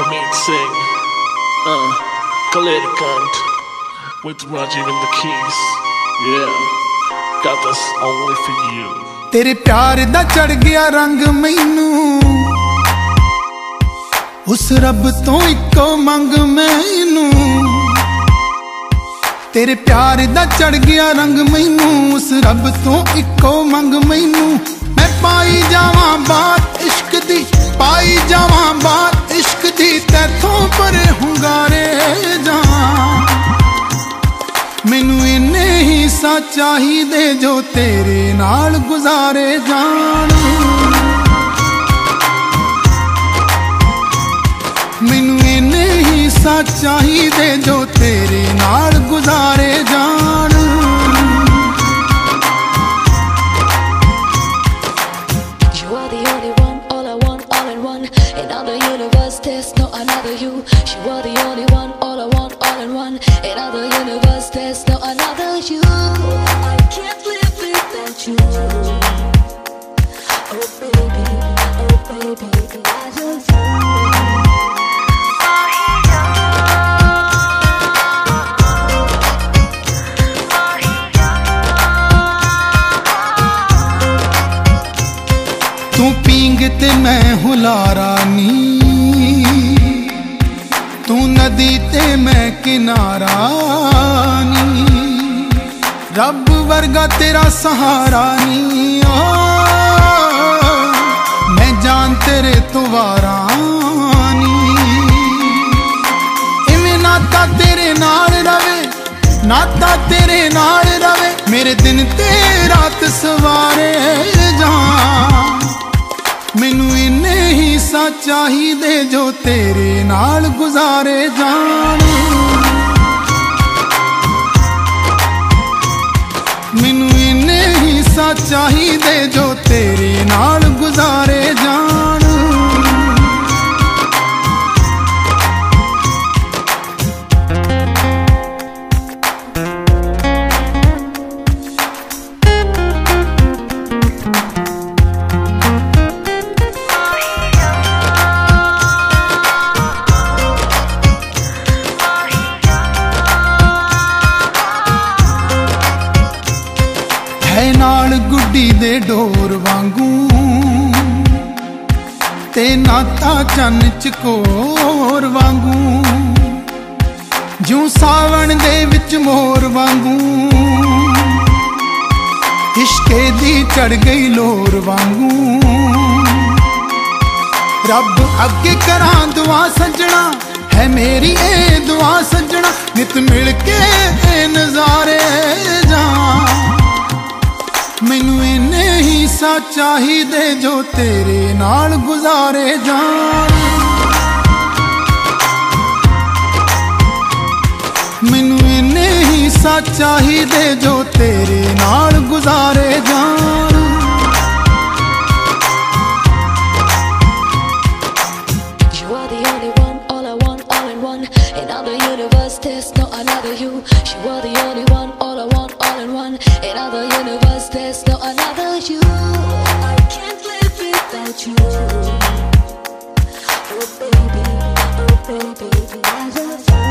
remixing Clericant with Rajiv and the keys. Yeah, got this only for you. तेरे प्यार दा चढ़ गया रंग मैनू, उस रब तो इको मंग मैनू। तेरे प्यार दा चढ़ गया रंग मैनू, उस रब तो इको मंग मैनू। मैं पाई जावां बात इश्क दी, पाई जावां बात इश्क दी, तैथों पर हुंगारे जा। मैनू इन्ने ही सा चाहिदे जो तेरे नाल गुजारे जान। मैनू इन्ने ही सा चाहिदे जो तेरे नाल गुजारे जान। You are the only one, all I want, all in one. In other universe, there's no another you. You are the only one, all I want, all in one. In other universe, there's no another you. I can't live without you. Oh baby, I love you. तू पींग ते मैं हुलारा नी, तू नदी ते मैं किनारा नी। रब वर्गा तेरा सहारा नी, ओ मैं जान तेरे तो वारा नी। इवें नाता तेरे नाल रवे, नाता तेरे नाल रवे, मेरे दिन ते रात सवारे जा। मैनू इन्ने ही सा चाहिदे जो तेरे नाल गुजारे जान। मैनू इन्ने ही सा चाहिदे जो तेरे नाल गुजारे जान। है नाल गुड्डी दे डोर वांगू, ते नाता चन चकोर वांगू। जूं सावण दे विच मोर वांगू, इश्के दी चढ़ गई लोर वांगू। रब अगे करां दुआ सजना, है मेरी ए दुआ सजना, नित मिल के नजारे जा। मैनू इन्ने ही सा चाहिदे जो तेरे नाल गुजारे जान। मैनू इन्ने ही सा चाहिदे जो तेरे नाल गुजारे जान। You are the only one, all I want, all in one. In other universe, there's no another you. You are the only one, all I want, all in one. In other universe, there's no another you. I can't live without you. Oh baby, I love you.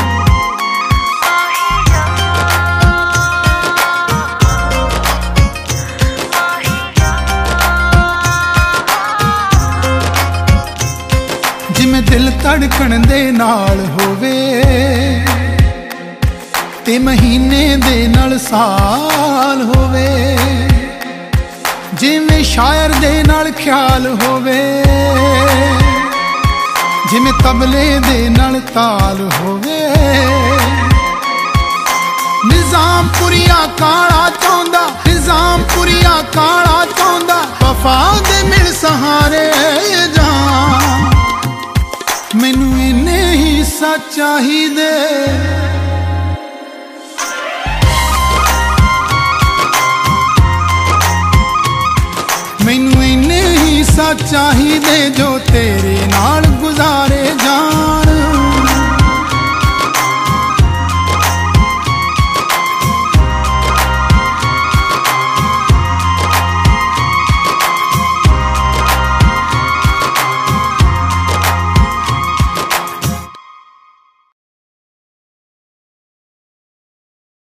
जिमें दिल धड़कन दे नाल होवे, ते महीने दे नाल साल होवे। जिमें शायर दे नाल ख्याल होवे, जिमें तबले दे नाल ताल होवे। निजाम पुरिया काला चाहुंदा, निजाम पुरिया काला चाहुंदा, वफा दे मिल सहारे जा। मैनू इन्ने ही सा चाहिदे, मैनू इन्ने ही सा चाहिदे जो तेरे नाल